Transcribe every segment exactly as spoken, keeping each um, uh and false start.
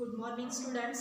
Good morning students.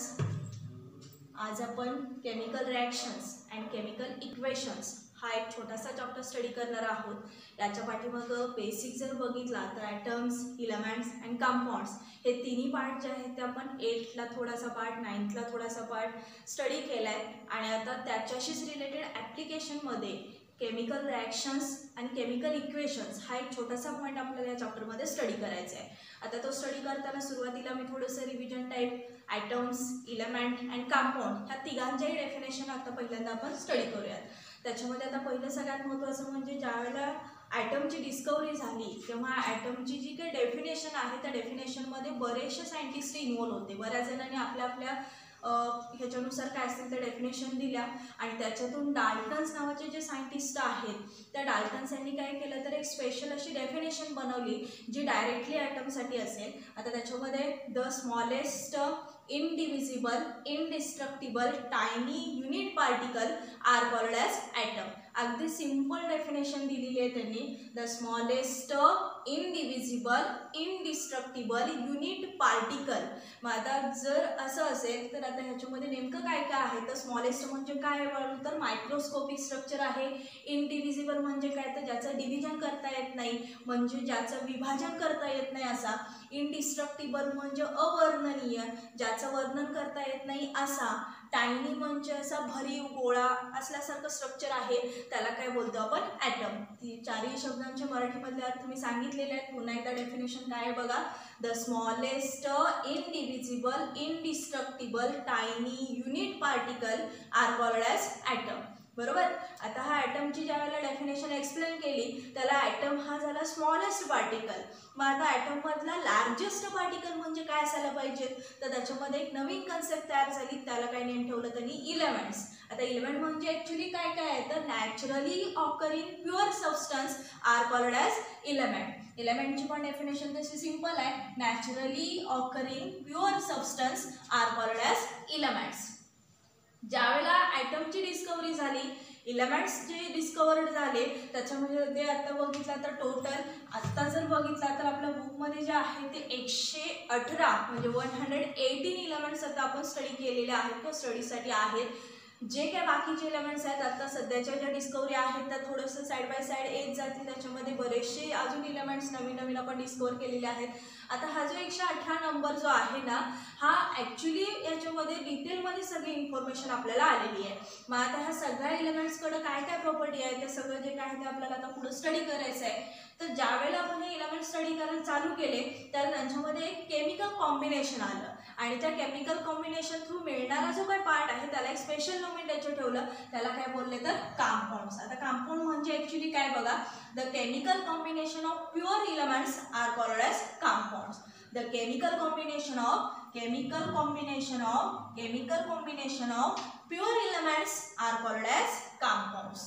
आज आपण chemical reactions and chemical equations हा एक छोटासा चॅप्टर स्टडी करणार आहोत. याच्या पाठीमागं बेसिक जर बघितला तर ॲटम्स, इलेमेंट्स अँड कंपाऊंड्स हे तिन्ही पार्ट जे आहेत ते आपण एटला थोडासा पार्ट, नाईन्थला थोडासा पार्ट स्टडी केला आहे आणि आता त्याच्याशीच रिलेटेड ॲप्लिकेशनमध्ये केमिकल रिॲक्शन्स आणि केमिकल इक्वेशन्स हा एक छोटासा पॉईंट आपल्याला या चॅप्टरमध्ये स्टडी करायचा आहे. आता तो स्टडी करताना सुरुवातीला मी थोडंसं revision type atoms, element and compound ह्या तिघांच्याही डेफिनेशन आता पहिल्यांदा आपण स्टडी करूयात. त्याच्यामध्ये आता पहिलं सगळ्यात महत्त्वाचं म्हणजे ज्यावेळेला ॲटमची डिस्कवरी झाली तेव्हा ॲटमची जी काही डेफिनेशन आहे त्या डेफिनेशनमध्ये बरेचसे सायंटिस्ट इन्व्हॉल्व होते. बऱ्याच जणांनी आपल्या आपल्या ह्याच्यानुसार काय असतील त्या डेफिनेशन दिल्या आणि त्याच्यातून डाल्टन्स नावाचे जे सायंटिस्ट आहेत त्या डाल्टन्स यांनी काय केलं तर एक स्पेशल अशी डेफिनेशन बनवली जी डायरेक्टली ॲटमसाठी असेल. आता त्याच्यामध्ये the smallest indivisible, indestructible, tiny unit particle are called as atom. अगदी सिंपल डेफिनेशन दिलेली आहे त्यांनी. The smallest indivisible, indestructible unit particle. मग आता जर असं असेल तर आता ह्याच्यामध्ये नेमकं काय काय आहे तर स्मॉलेस्ट म्हणजे काय बोलू तर मायक्रोस्कोपिक स्ट्रक्चर आहे. इनडिव्हिजिबल म्हणजे काय तर ज्याचं डिव्हिजन करता येत नाही म्हणजे ज्याचं विभाजन करता येत नाही असा. इनडिस्ट्रक्टिबल म्हणजे अवर्णनीय, ज्याचं वर्णन करता येत नाही असा. टायनी म्हणजे असा भरीव गोळा असल्यासारखं स्ट्रक्चर आहे त्याला काय बोलतो आपण ॲटम. ती चारही शब्दांचे मराठीमधले अर्थ मी सांगितलेले आहेत. पुन्हा एकदा डेफिनेशन काय आहे बघा. The smallest indivisible, indestructible, tiny unit particle are called as atom. बरोबर. आता हा ॲटमची ज्या वेळेला डेफिनेशन एक्सप्लेन केली त्याला ॲटम हा झाला स्मॉलेस्ट पार्टिकल. मग आता ॲटममधला लार्जेस्ट पार्टिकल म्हणजे काय असायला पाहिजे तर त्याच्यामध्ये एक नवीन कन्सेप्ट तयार झाली. त्याला काय नेम ठेवलं त्यांनी इलेमेंट्स. आता इलेमेंट म्हणजे ॲक्च्युली काय काय आहे तर naturally occurring pure substance are called as element. इलेमेंटची पण डेफिनेशन तशी सिंपल आहे. Naturally occurring pure substance are called as elements. ज्यावेळेला ॲटमची डिस्कवरी झाली, इलेमेंट्स जे डिस्कवर्ड झाले त्याच्यामध्ये ते आता बघितलं तर टोटल आत्ता जर बघितला तर आपल्या बुकमध्ये जे आहे ते एकशे अठरा म्हणजे वन हंड्रेड एटीन इलेमेंट्स आता आपण स्टडी केलेले आहेत किंवा स्टडीसाठी आहेत. जे काय बाकीचे इलेमेंट्स आहेत आता सध्याच्या ज्या डिस्कवरी आहेत त्या थोडंसं साईड बाय साईड येत जातील. त्याच्यामध्ये बरेचसे अजून इलेमेंट्स नवीन नवीन आपण डिस्कवर केलेले आहेत. आता हा जो एकशे अठरा नंबर जो आहे ना हा ॲक्च्युली याच्यामध्ये डिटेलमध्ये सगळी इन्फॉर्मेशन आपल्याला आलेली आहे. मग आता ह्या सगळ्या इलेमेंट्सकडं काय काय प्रॉपर्टी आहे ते सगळं जे काय आहे ते आपल्याला आता पुढे स्टडी करायचं आहे. तर ज्यावेळेला आपण हे इलेमेंट स्टडी करायला चालू केले तर त्यांच्यामध्ये एक केमिकल कॉम्बिनेशन आलं आणि त्या केमिकल कॉम्बिनेशन थ्रू मिळणारा जो काही पार्ट आहे त्याला एक स्पेशल नोमेनक्लेचर ठेवलं. त्याला काय बोलले तर कंपाऊंड्स. आता कंपाऊंड म्हणजे ॲक्च्युली काय बघा. The chemical combination of pure elements are called as compounds. The chemical combination of chemical combination of chemical combination of pure elements are called as compounds.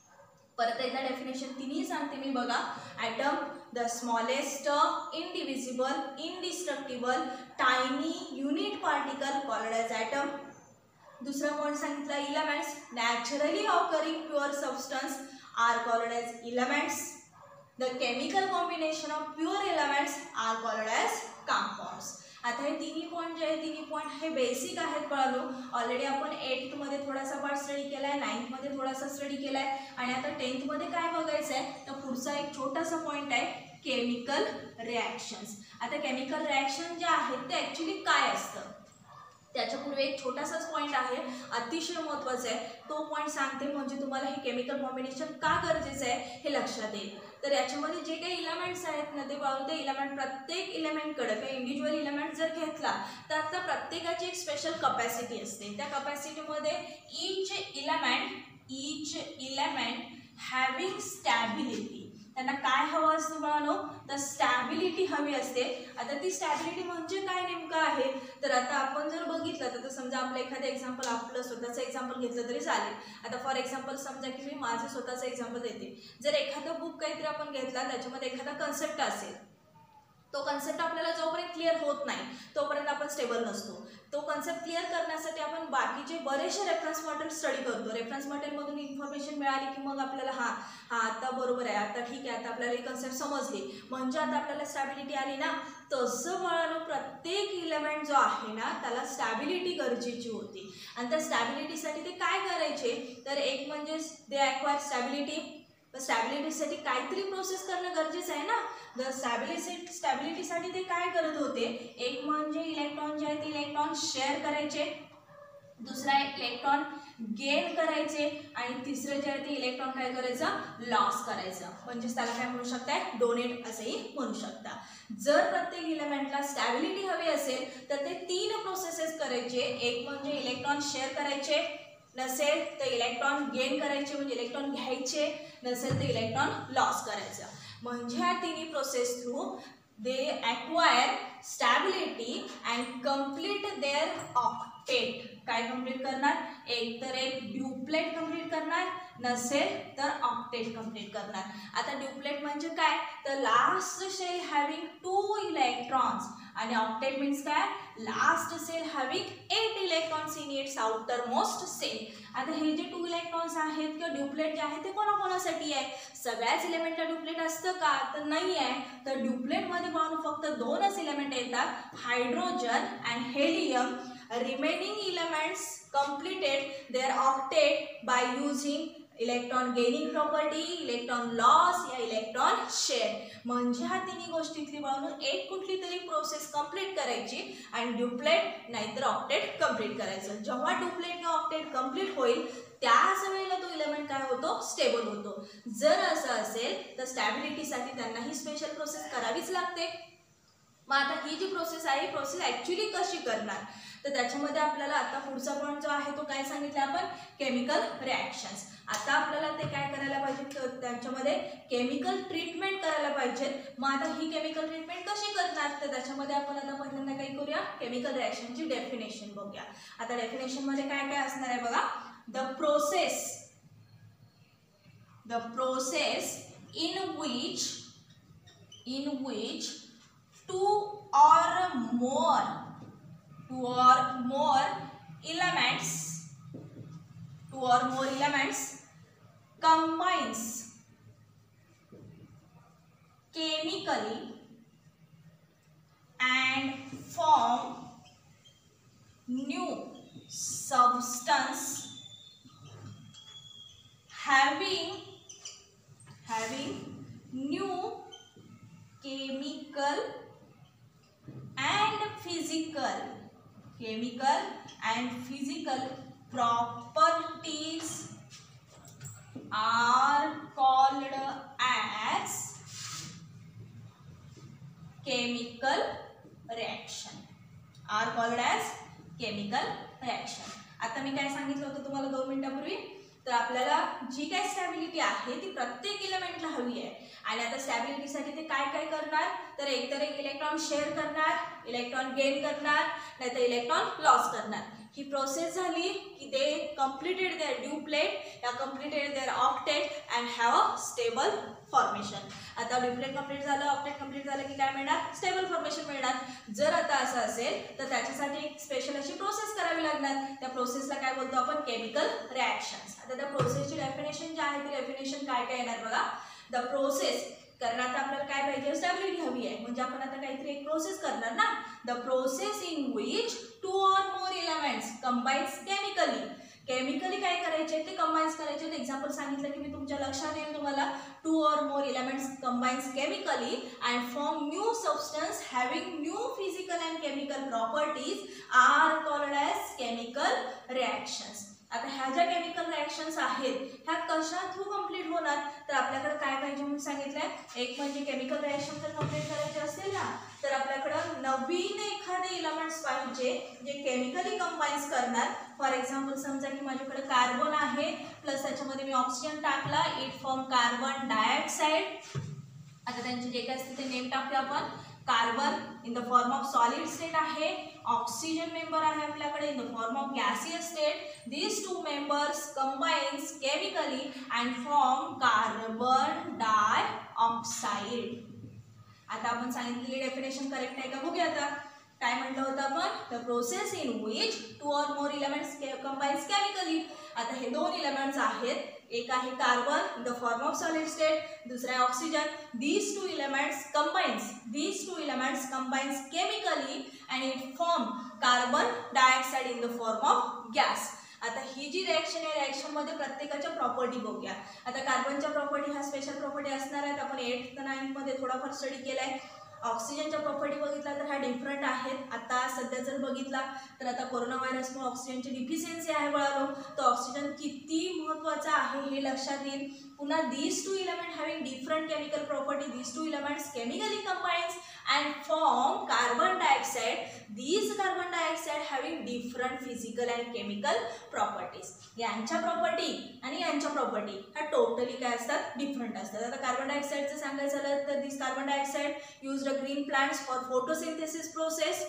परत एकदा डेफिनेशन तिन्ही सांगते मी बघा. Atom the smallest indivisible, indestructible, tiny unit particle called as atom. दुसरा point सांगितला elements naturally occurring pure substance are called as elements. The chemical combination of pure elements are called as compounds. आता हे तिन्ही point जे आहे तिन्ही point हे basic आहेत बाळांनो. ऑलरेडी आपण एट्थमध्ये थोडासा पार्ट स्टडी केला आहे, नाईन्थमध्ये थोडासा स्टडी केला आहे आणि आता टेन्थमध्ये काय बघायचं आहे तर पुढचा एक छोटासा पॉईंट आहे केमिकल रिॲक्शन्स. आता केमिकल रिॲक्शन जे आहेत ते ॲक्च्युली काय असतं त्याच्यापूर्वी एक छोटासाच पॉईंट आहे अतिशय महत्त्वाचा आहे. तो पॉईंट सांगते म्हणजे तुम्हाला हे केमिकल कॉम्बिनेशन का गरजेचं आहे हे लक्षात येईल. तर याच्यामध्ये जे काही इलेमेंट्स आहेत ना ते बाळू ते इलेमेंट प्रत्येक इलेमेंटकडे काही इंडिव्हिज्युअल इलेमेंट जर घेतला तर आता प्रत्येकाची एक स्पेशल कपॅसिटी असते. त्या कपॅसिटीमध्ये each element each element having stability. त्यांना काय हवं असतं बाळांनो तर स्टॅबिलिटी हवी असते. आता ती स्टॅबिलिटी म्हणजे काय नेमकं आहे तर आता आपण जर बघितलं तर समजा आपलं एखादं एक्झाम्पल आपलं स्वतःचं एक्झाम्पल घेतलं तरी चालेल. आता फॉर एक्झाम्पल समजा की मी माझं स्वतःचं एक्झाम्पल देते. जर एखादं बुक काहीतरी आपण घेतला त्याच्यामध्ये एखादा कन्सेप्ट असेल तो कन्सेप्ट आपल्याला जोपर्यंत क्लिअर होत नाही तोपर्यंत आपण स्टेबल नसतो. तो कन्सेप्ट क्लिअर करण्यासाठी आपण बाकीचे बरेचसे रेफरन्स मॉडेल स्टडी करतो. रेफरन्स मॉडेलमधून इन्फॉर्मेशन मिळाली की मग आपल्याला हां हां आता बरोबर आहे, आता ठीक आहे, आता आपल्याला ही कन्सेप्ट समजली म्हणजे आता आपल्याला स्टॅबिलिटी आली ना. तसं बाळांनो प्रत्येक इलेमेंट जो आहे ना त्याला स्टॅबिलिटी गरजेची होती. आणि त्या स्टॅबिलिटीसाठी ते काय करायचे तर एक म्हणजे दे ॲक्वायर स्टॅबिलिटी. स्टॅबिलिटीसाठी काहीतरी प्रोसेस करणं गरजेचं आहे ना. द स्टॅबिलिटी स्टॅबिलिटीसाठी ते काय करत होते, एक म्हणजे इलेक्ट्रॉन जे आहे ते इलेक्ट्रॉन शेअर करायचे, दुसरा इलेक्ट्रॉन गेन करायचे आणि तिसरं जे आहे ते इलेक्ट्रॉन काय करायचं लॉस करायचं. म्हणजेच त्याला काय म्हणू शकताय डोनेट असंही म्हणू शकता. जर प्रत्येक इलेमेंटला स्टॅबिलिटी हवी असेल तर ते तीन प्रोसेसेस करायचे. एक म्हणजे इलेक्ट्रॉन शेअर करायचे, नसेल तर इलेक्ट्रॉन गेन करायचे म्हणजे इलेक्ट्रॉन घ्यायचे, नसेल तर इलेक्ट्रॉन लॉस करायचं. म्हणजे ह्या तिन्ही process through they acquire stability and complete their octet. काय कम्प्लीट करणार, एक तर एक ड्युप्लेट कम्प्लीट करणार, नसेल तर ऑक्टेट कम्प्लीट करणार. आता ड्युप्लेट म्हणजे काय तर last shell having two electrons आणि ऑक्टेट मीन्स काय last shell having eight electrons in its outermost shell. आता हे जे टू इलेक्ट्रॉन्स आहेत किंवा ड्युप्लेट जे आहे ते कोणाकोणासाठी आहे, सगळ्याच इलेमेंटला ड्युप्लेट असतं का तर नाही आहे. तर ड्युप्लेटमध्ये पाहून फक्त दोनच इलेमेंट येतात, hydrogen and helium. Remaining elements completed their octet by using electron gaining property, electron loss या इलेक्ट्रॉन शेअर. म्हणजे ह्या तिन्ही गोष्टीतली म्हणून एक कुठली तरी प्रोसेस कंप्लीट करायची आणि ड्युप्लेट नाहीतर ऑक्टेट कंप्लीट करायचं. जेव्हा ड्युप्लेट किंवा ऑक्टेट कंप्लीट होईल त्याच वेळेला तो इलेमेंट काय होतो स्टेबल होतो. जर असं असेल तर स्टॅबिलिटीसाठी त्यांना ही स्पेशल प्रोसेस करावीच लागते. मग आता ही जी प्रोसेस आहे ही प्रोसेस ॲक्च्युली कशी करणार तर त्याच्यामध्ये आपल्याला आता पुढचा पॉईंट जो आहे तो काय सांगितला आपण केमिकल रिॲक्शन्स. आता आपल्याला ते काय करायला पाहिजे त्याच्यामध्ये केमिकल ट्रीटमेंट करायला पाहिजे. मग आता ही केमिकल ट्रीटमेंट कशी करणार तर त्याच्यामध्ये आपण आता पहिल्यांदा काय करूया केमिकल रिॲक्शनची डेफिनेशन बघूया. आता डेफिनेशनमध्ये काय काय असणार आहे बघा. The process the process in which in which two or more two or more elements two or more elements combines chemically and form new substance having having new chemical and physical chemical and physical properties are called as chemical reaction are called as chemical reaction. आता मी काय सांगितलं होतं तुम्हाला दोन मिनिटांपूर्वी तर आपल्याला जी काय स्टॅबिलिटी आहे ती प्रत्येक इलेमेंटला हवी आहे आणि आता स्टॅबिलिटीसाठी ते काय काय करणार तर एकतर एक इलेक्ट्रॉन शेअर करणार, इलेक्ट्रॉन गेन करणार, नाहीतर इलेक्ट्रॉन लॉस करणार. ही प्रोसेस झाली की दे कंप्लीटेड देअर ड्युप्लेट या completed their octet and have a stable formation. आता ड्युप्लेट कंप्लीट झालं, ऑक्टेट कंप्लीट झालं की काय मिळणार स्टेबल फॉर्मेशन मिळणार. जर आता असं असेल तर त्याच्यासाठी एक स्पेशल अशी प्रोसेस करावी लागणार. त्या प्रोसेसला काय बोलतो आपण केमिकल रिॲक्शन्स. आता त्या प्रोसेसची डेफिनेशन जी आहे ती डेफिनेशन काय काय येणार बघा. द प्रोसेस कारण आता आपल्याला काय पाहिजे स्टॅबिलिटी हवी आहे म्हणजे आपण आता काहीतरी एक प्रोसेस करणार ना. The process in which two or more elements combines chemically. Chemically काय करायचे ते कंबाईन्स करायचे. एक्झाम्पल सांगितलं की मी तुमच्या लक्षात येईल तुम्हाला. Two or more elements combines chemically and form new substance having new physical and chemical properties are called as chemical reactions. आता ह्या ज्या केमिकल रिॲक्शन्स आहेत ह्या कशा थ्रू कंप्लीट होणार तर आपल्याकडे काय पाहिजे म्हणून सांगितलंय. एक म्हणजे केमिकल रिॲक्शन जर कंप्लीट करायचे असेल ना तर आपल्याकडं नवीन एखादे इलेमेंट्स पाहिजे जे केमिकली कंबाईन्स करणार. फॉर एक्झाम्पल समजा की माझ्याकडे कार्बन आहे प्लस त्याच्यामध्ये मी ऑक्सिजन टाकला, इट फॉर्म कार्बन डायऑक्साईड. आता त्यांचे जे काय असते ते नेम टाकूया आपण. Carbon in the form of solid state आहे, ऑक्सिजन मेंबर आहे आपल्याकडे in the form of gaseous state. these two members combines chemically and form carbon dioxide. आता आपण सांगितलेली डेफिनेशन करेक्ट आहे का बघूया आता. काय म्हटलं होतं आपण, the process in which two or more elements combines chemically. आता हे दोन इलेमेंट्स आहेत, एक आहे carbon in the form of solid state, दुसरा आहे oxygen. These two elements combines these two elements combines chemically and it form carbon dioxide in the form of gas. आता ही जी रिएक्शन आहे, रिएक्शन मध्ये प्रत्येकाच्या प्रॉपर्टी बघूया. आता कार्बनच्या प्रॉपर्टी ह्या स्पेशल प्रॉपर्टी असणार आहेत, आपण एट नाईन्थ मध्ये थोडाफार स्टडी केलाय. ऑक्सिजनच्या प्रॉपर्टी बघितला तर ह्या डिफरंट आहेत. आता सध्या जर बघितला तर आता कोरोना व्हायरसमुळे ऑक्सिजनची डिफिशियन्सी आहे बाळांनो, तर ऑक्सिजन किती महत्त्वाचा आहे हे लक्षात येईल. पुन्हा these two element having different chemical property, these two elements chemically combines and form carbon dioxide. These carbon dioxide having different physical and chemical properties. यांच्या प्रॉपर्टी आणि यांच्या प्रॉपर्टी ह्या टोटली काय असतात, डिफरंट असतात. आता कार्बन डायऑक्साइडचं सांगायचं झालं तर this carbon dioxide use green plants for photosynthesis process.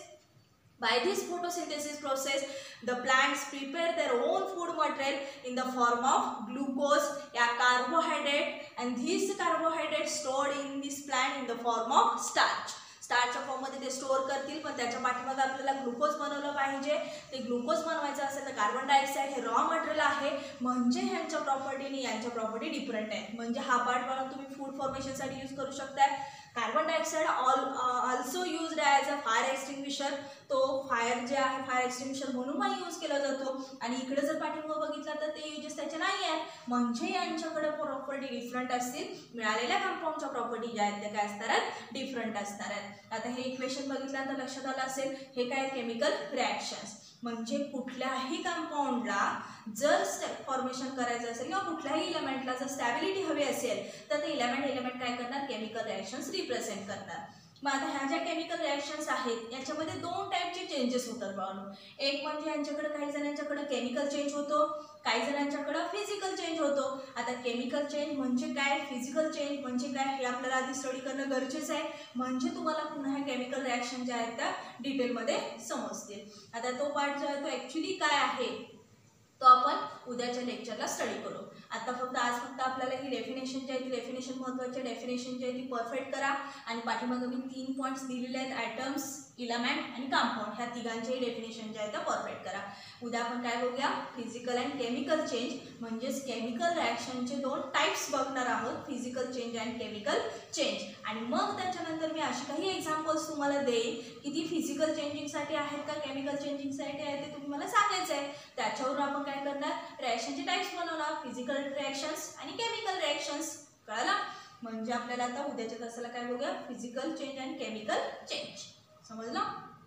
By this photosynthesis process, the plants prepare their own food material in the form of glucose, या carbohydrate, and these carbohydrates stored in this plant in the form of starch. स्टार्चच्या फॉर्ममध्ये ते store करतील, पण त्याच्या पाठीमागे आपल्याला glucose बनवलं पाहिजे. ते ग्लुकोज बनवायचं असेल तर कार्बन डायऑक्साइड हे रॉ मटेरियल आहे, म्हणजे ह्यांच्या प्रॉपर्टी आणि यांच्या प्रॉपर्टी डिफरंट आहे. म्हणजे हा पार्ट म्हणून तुम्ही फूड फॉर्मेशनसाठी यूज करू शकताय. Carbon dioxide all also used as a fire extinguisher. तो फायर जे आहे फायर एक्सटिंग्विशर म्हणून पण यूज केला जातो. आणि इकडे जर पाठीमागे बघितलं तर ते युजेस त्याचे नाही आहेत, म्हणजे यांच्याकडे प्रॉपर्टी डिफरंट असतील. मिळालेल्या कंपाऊंडच्या प्रॉपर्टी ज्या आहेत त्या काय असणार आहेत, डिफरंट असणार आहेत. आता हे इक्वेशन बघितल्यानंतर लक्षात आलं असेल, हे काय केमिकल रिॲक्शन्स. म्हणजे कुठल्याही कंपाऊंडला जर फॉर्मेशन करायचं असेल किंवा कुठल्याही इलेमेंटला जर स्टॅबिलिटी हवी असेल तर ते इलेमेंट एलिमेंट काय करणार, केमिकल रिॲक्शन्स रिप्रेझेंट करणार. मग आता ह्या ज्या केमिकल रिॲक्शन्स आहेत याच्यामध्ये दोन टाईपचे चेंजेस होतात बाळांनो. एक म्हणजे यांच्याकडे काही जणांच्याकडे केमिकल चेंज होतो, काही जणांच्याकडे फिजिकल चेंज होतो. आता केमिकल चेंज म्हणजे काय, फिजिकल चेंज म्हणजे काय हे आपल्याला आधी स्टडी करणं गरजेचं आहे, म्हणजे तुम्हाला पुन्हा ह्या केमिकल रिॲक्शन ज्या आहेत त्या डिटेलमध्ये समजतील. आता तो पार्ट जो आहे तो ॲक्च्युली काय आहे तो आपण उद्याच्या लेक्चरला स्टडी करू. आता फक्त आज फक्त आपल्याला ही डेफिनेशन जी आहे ती डेफिनेशन महत्त्वाची डेफिनेशन जी आहे ती परफेक्ट करा. आणि पाठीमागे मी तीन पॉईंट्स दिलेले आहेत, ॲटम्स, इलेमेंट आणि कंपाऊंड, ह्या तिघांचेही डेफिनेशन जे आहे त्या परफेक्ट करा. उद्या आपण काय बघूया, फिजिकल अँड केमिकल चेंज म्हणजेच केमिकल रिॲक्शनचे दोन टाईप्स बघणार आहोत, physical change and chemical change. आणि मग त्याच्यानंतर मी अशी काही एक्झाम्पल्स तुम्हाला देईन की ती फिजिकल चेंजिंगसाठी आहेत का केमिकल चेंजिंगसाठी आहे ते तुम्ही मला सांगायचं आहे. त्याच्यावरून आपण काय करणार, रिॲक्शनचे टाईप्स बनवणार, फिजिकल रिॲक्शन्स आणि केमिकल रिॲक्शन्स. कळलं? म्हणजे आपल्याला आता उद्याच्या तासाला काय बघूया, physical change and chemical change. समजलं?